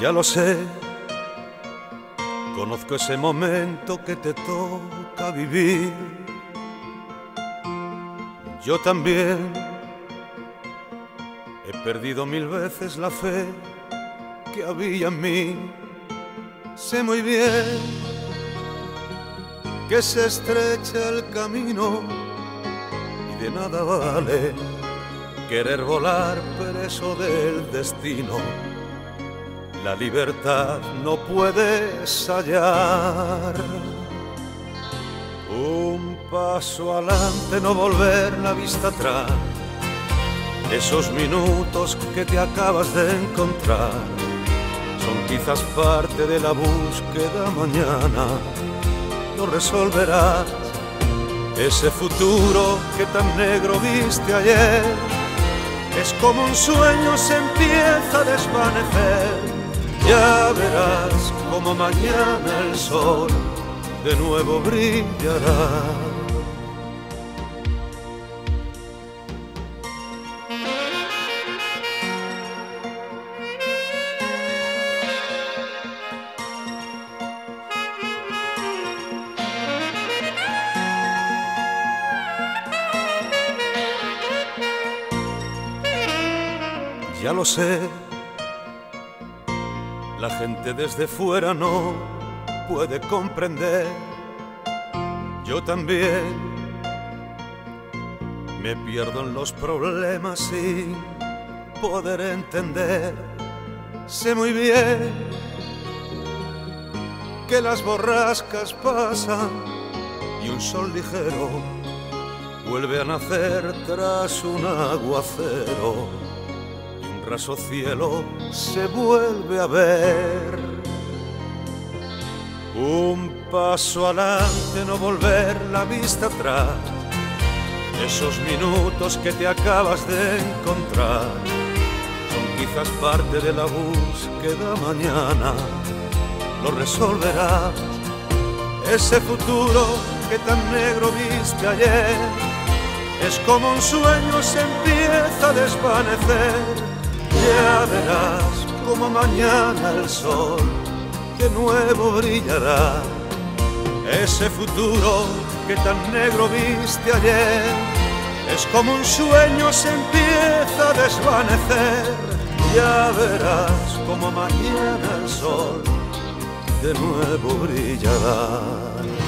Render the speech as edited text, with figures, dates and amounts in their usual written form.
Ya lo sé, conozco ese momento que te toca vivir. Yo también he perdido 1000 veces la fe que había en mí. Sé muy bien que se estrecha el camino y de nada vale querer volar preso del destino. La libertad no puedes hallar. Un paso adelante, no volver la vista atrás. Esos minutos que te acabas de encontrar son quizás parte de la búsqueda. Mañana lo resolverás. Ese futuro que tan negro viste ayer es como un sueño, se empieza a desvanecer. Ya verás como mañana el sol de nuevo brillará. Ya lo sé, la gente desde fuera no puede comprender. Yo también me pierdo en los problemas sin poder entender. Sé muy bien que las borrascas pasan y un sol ligero vuelve a nacer tras un aguacero. Raso cielo se vuelve a ver. Un paso adelante, no volver la vista atrás. Esos minutos que te acabas de encontrar son quizás parte de la búsqueda. Mañana lo resolverás. Ese futuro que tan negro viste ayer es como un sueño, se empieza a desvanecer. Ya verás como mañana el sol de nuevo brillará. Ese futuro que tan negro viste ayer es como un sueño, se empieza a desvanecer. Ya verás como mañana el sol de nuevo brillará.